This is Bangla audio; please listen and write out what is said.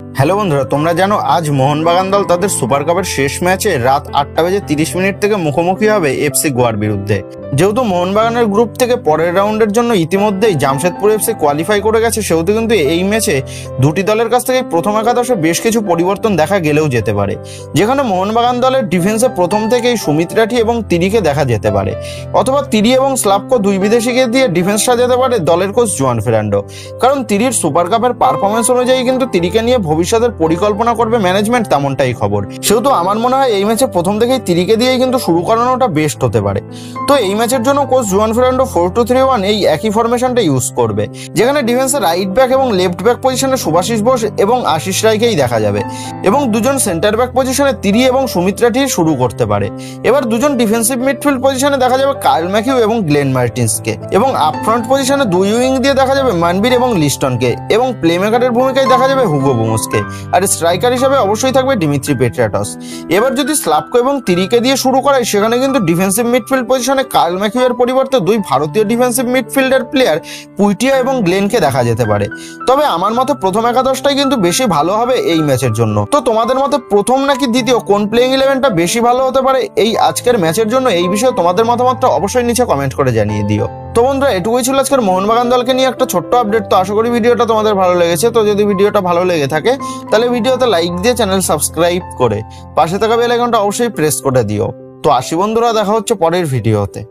হ্যালো বন্ধুরা, তোমরা জানো আজ মোহনবাগান দল তাদের সুপার কাপের শেষ ম্যাচে রাত 8:30 থেকে মুখোমুখি হবে এফসি গোয়ার বিরুদ্ধে। যেহেতু মোহনবাগানের গ্রুপ থেকে পরের রাউন্ডের জন্য ইতিমধ্যেই জামশেদপুর এফসি কোয়ালিফাই করে গেছে, সেহেতু কিন্তু এই ম্যাচে দুটি দলের কাছ থেকে প্রথম একাদশে বেশ কিছু পরিবর্তন দেখা গেলেও যেতে পারে। যেখানে মোহনবাগান দলের ডিফেন্সে প্রথম থেকেই সুমিত রাঠি এবং তিরিকে দেখা যেতে পারে, অথবা তিরি এবং স্লাভকো দুই বিদেশিকে দিয়ে ডিফেন্স সাজাতে পারে দলের কোচ জুয়ান ফেরান্ডো। কারণ তিরির সুপার কাপের পারফরমেন্স অনুযায়ী কিন্তু তিরিকে নিয়ে ভবিষ্যতের পরিকল্পনা করবে ম্যানেজমেন্ট, তেমনটাই খবর। সেহেতু আমার মনে হয় এই ম্যাচে প্রথম থেকেই তিরিকে দিয়েই কিন্তু শুরু করানোটা বেস্ট হতে পারে। তো এই ম্যাচের জন্য কোচ জুয়ান ফেরান্ডো 4-2-3-1 এই একই ফরমেশনটা ইউজ করবে, যেখানে ডিফেন্সে রাইট ব্যাক এবং লেফট ব্যাক পজিশনে সুভাশিস বোস এবং আশিস রায়কেই দেখা যাবে, এবং দুজন সেন্টার ব্যাক পজিশনে তিরি এবং সুমিত রাঠি শুরু করতে পারে। এবার দুজন ডিফেন্সিভ মিডফিল্ড পজিশনে দেখা যাবে কার্ল ম্যাকিউ এবং গ্লেন মার্টিন্সকে, এবং আপফ্রন্ট পজিশনে দুই উইং দিয়ে দেখা যাবে মানবীর এবং লিস্টনকে, এবং প্লেমেকারের ভূমিকায় দেখা যাবে হুগো বুমুসকে, আর স্ট্রাইকার হিসেবে অবশ্যই থাকবে ডিমিত্রি পেট্রাটস। এবার যদি স্লাভকো এবং তিরিকে দিয়ে শুরু করায়, সেখানে কিন্তু ডিফেন্সিভ মিডফিল্ড পজিশনে কার্ল ম্যাকিউ এর পরিবর্তে দুই ভারতীয় ডিফেন্সিভ মিডফিল্ডার প্লেয়ার পুইটিয়া এবং গ্লেনকে দেখা যেতে পারে। তবে আমার মতে প্রথম একাদশটাই কিন্তু বেশি ভালো হবে এই ম্যাচের জন্য। তো তোমাদের মতে প্রথম নাকি দ্বিতীয় কোন প্লেইং 11টা বেশি ভালো হতে পারে এই আজকের ম্যাচের জন্য? এই বিষয়ে তোমাদের মতামতটা অবশ্যই নিচে কমেন্ট করে জানিয়ে দিও। তো বন্ধুরা, এটুকুই ছিল আজকের মোহনবাগান দলকে নিয়ে একটা ছোট্ট আপডেট। তো আশা করি ভিডিওটা তোমাদের ভালো লেগেছে। তো যদি ভিডিওটা ভালো লেগে থাকে তাহলে ভিডিওতে লাইক দিয়ে চ্যানেল সাবস্ক্রাইব করে পাশে থাকা বেল আইকনটা অবশ্যই প্রেস করে দিও। তো আসি বন্ধুরা, দেখা হচ্ছে পরের ভিডিওতে।